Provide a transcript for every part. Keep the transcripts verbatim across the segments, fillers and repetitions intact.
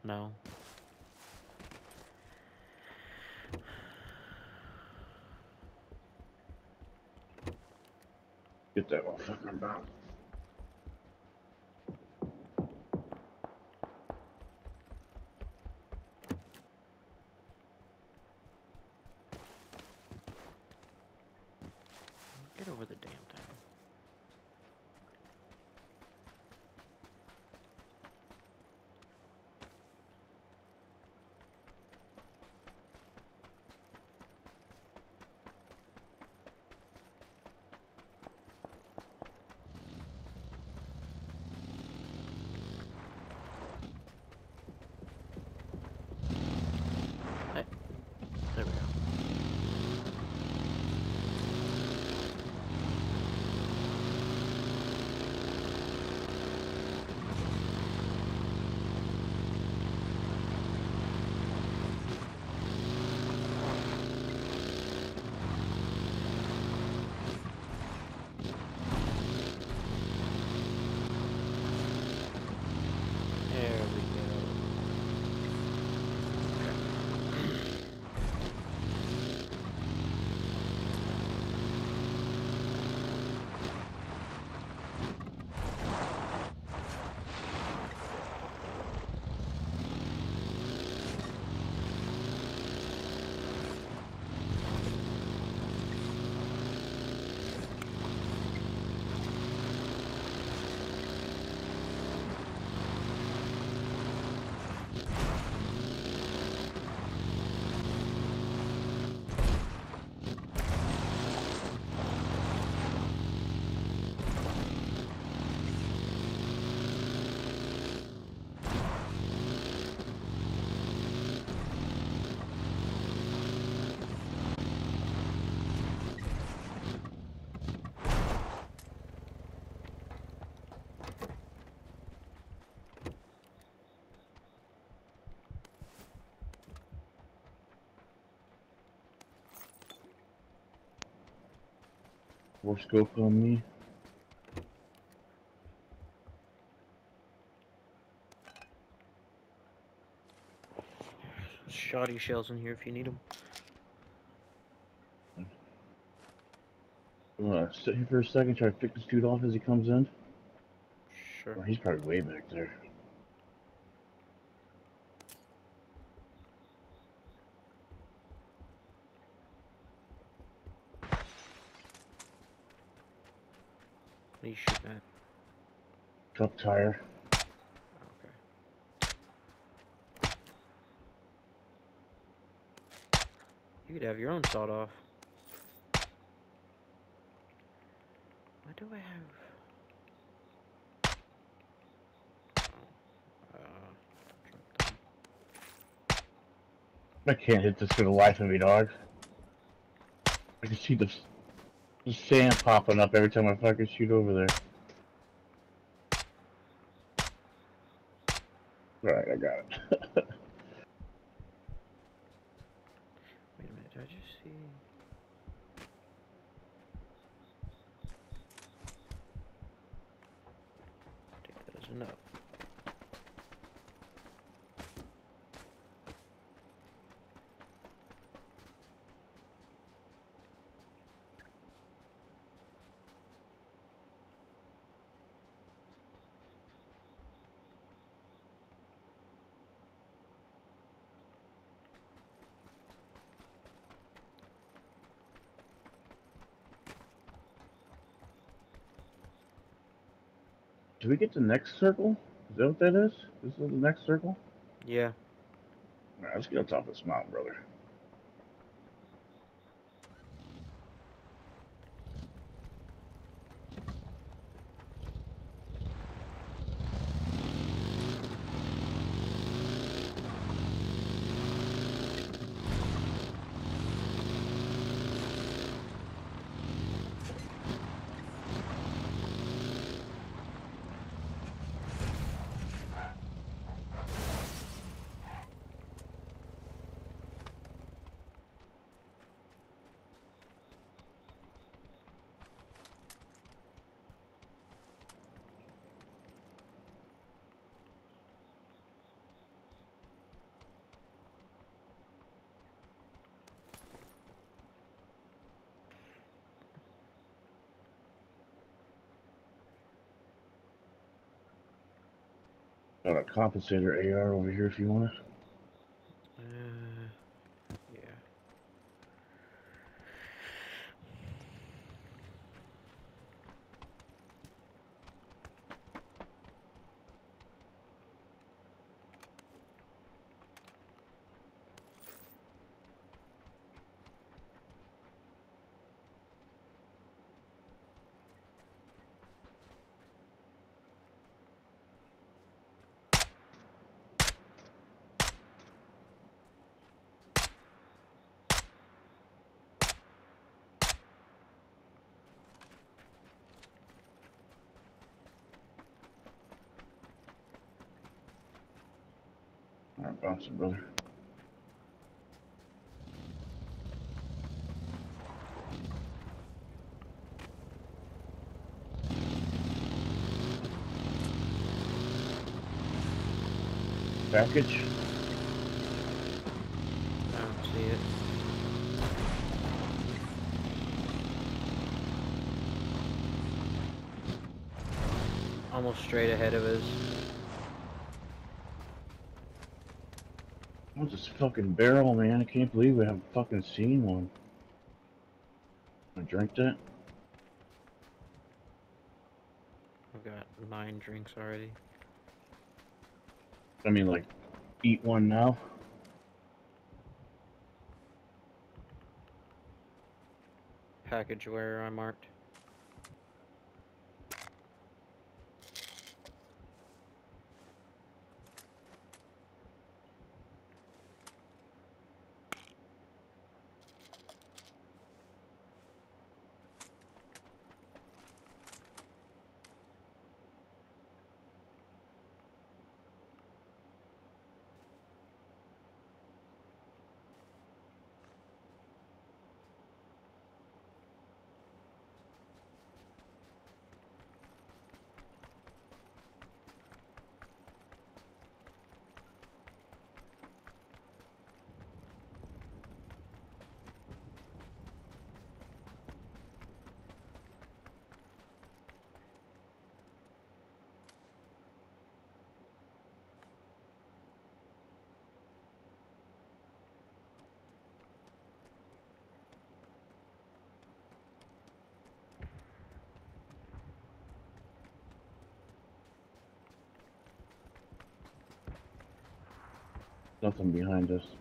No. Get that motherfucker back. Get over the damn thing. Hey, there we go. There we go. More scope on me. Shoddy shells in here if you need them. I'm gonna sit here for a second, try to pick this dude off as he comes in. Sure. Oh, he's probably way back there. What are you shooting at? Truck tire. Okay. You could have your own sawed off. Why do I have... Uh, I can't hit this for the life of me, dog. I can see the, the sand popping up every time I fucking shoot over there. Alright, I got it. wait a minute, did I just see... I think that is enough. Do we get the next circle? Is that what that is? This is the next circle? Yeah. Alright, let's get on top of this mountain, brother. Got a compensator A R over here if you want it. Uh, yeah. Alright, bouncing, brother. Package. I don't see it. Almost straight ahead of us. What's this fucking barrel, man? I can't believe we haven't fucking seen one. I drink that? I've got nine drinks already. I mean, like, eat one now? Package where I marked. Nothing behind us.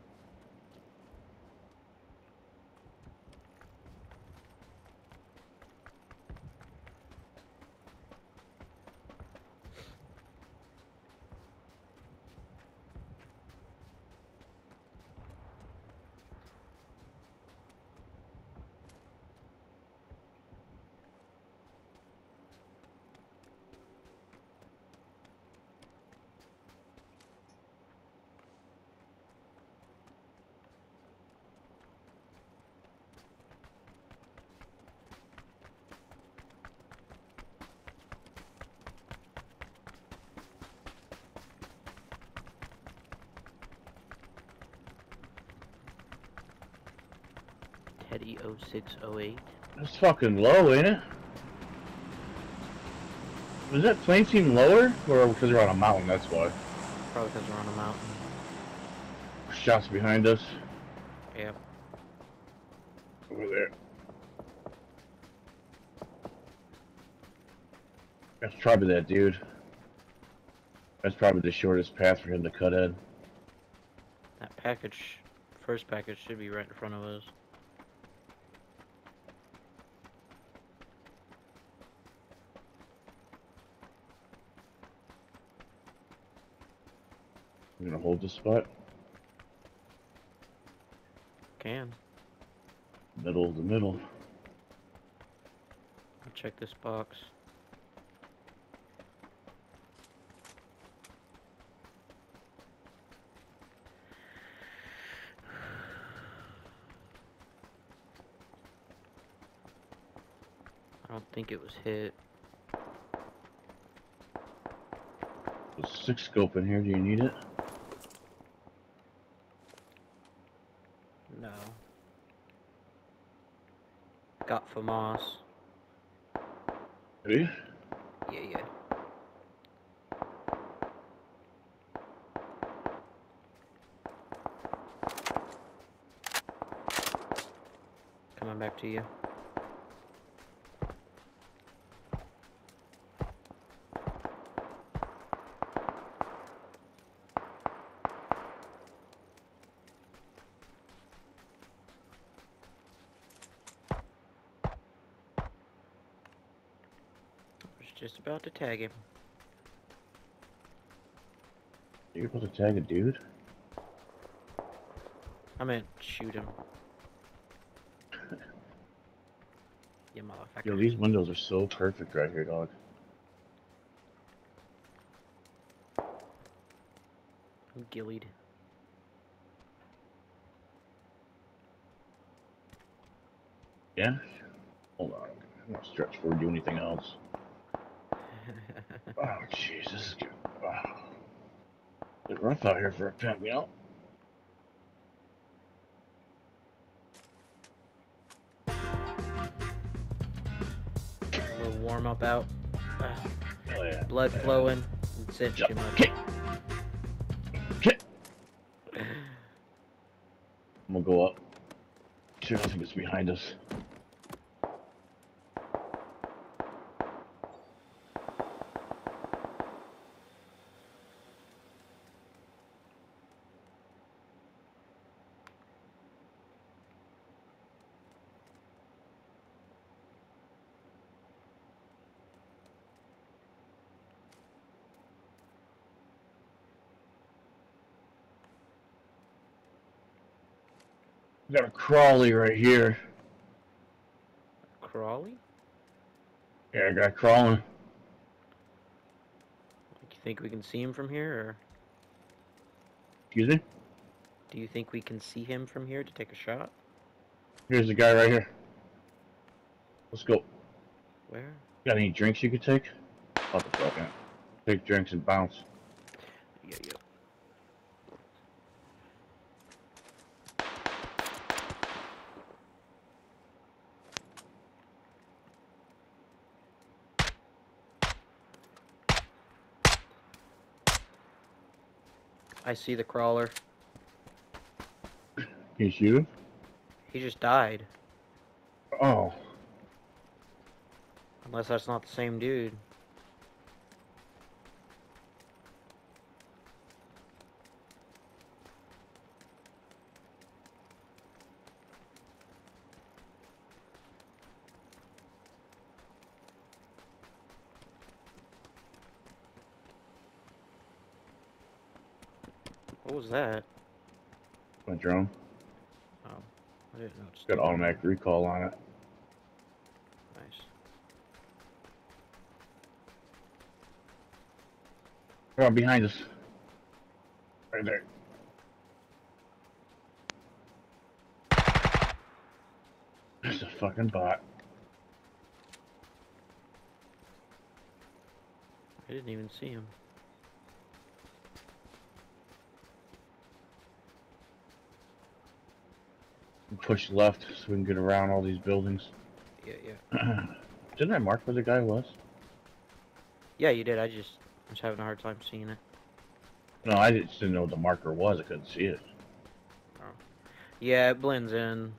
Teddy oh six oh eight. It's fucking low, ain't it? Was that plane seem lower? Or because they're on a mountain, that's why. Probably because we're on a mountain. Shots behind us. Yep. Over there. That's probably that dude. That's probably the shortest path for him to cut in. That package, first package should be right in front of us. I'm gonna hold this spot. Can. Middle of the middle. I'll check this box. I don't think it was hit. There's a six scope in here. Do you need it? No. Got FAMAS. Ready? Yeah, yeah. Coming back to you. Just about to tag him. You're supposed to tag a dude? I meant shoot him. You motherfucker. Yo, these windows are so perfect right here, dog. I'm gillied. Yeah? Hold on. I'm not stretch forward do anything else. Oh, jeez, this is good. Wow. It's rough out here for a pimp, you know? A little warm up out. Uh, Oh, yeah. blood Yeah. flowing. That's it, Jump. you mother- Kick. Kick. I'm gonna go up. See if I think it's behind us. Got a crawly right here. Crawley? Yeah, I got crawling. Do you think we can see him from here, or Excuse me? do you think we can see him from here to take a shot? Here's the guy right here. Let's go. Where? Got any drinks you could take? What the fuck? Take drinks and bounce. Yeah, yeah. I see the crawler. Can you shoot him? He just died. Oh. Unless that's not the same dude. What was that? My drone. Oh, I didn't know. It's got automatic recall on it. Nice. They're on behind us. Right there. There's a fucking bot. I didn't even see him. Push left so we can get around all these buildings. Yeah, yeah. Didn't I mark where the guy was? Yeah, you did. I just was having a hard time seeing it. No, I just didn't know what the marker was. I couldn't see it. Yeah, it blends in.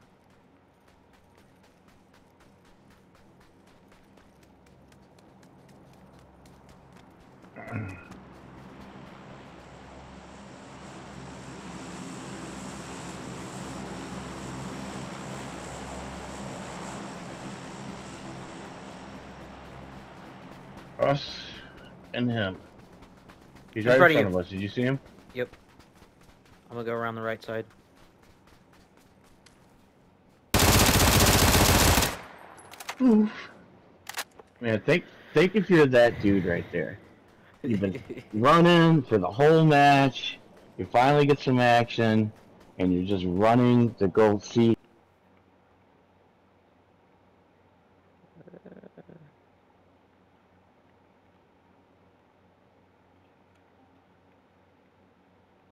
Us and him. He's In right in front front of of us. Did you see him? Yep. I'm gonna go around the right side. Oof. Man, think think if you're that dude right there. You've been running for the whole match. You finally get some action, and you're just running to go see